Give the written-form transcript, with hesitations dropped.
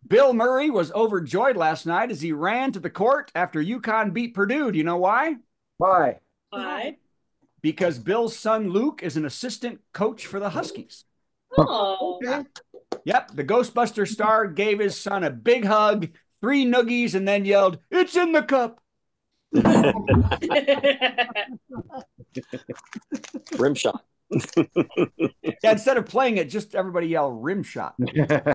Bill Murray was overjoyed last night as he ran to the court after Uconn beat Purdue. Do you know why? Why? Why? Because Bill's son Luke is an assistant coach for the Huskies. Oh. Okay. Yep, the Ghostbuster star gave his son a big hug, 3 noogies, and then yelled, "It's in the cup." Rim shot. Yeah, instead of playing it, just everybody yell rim shot.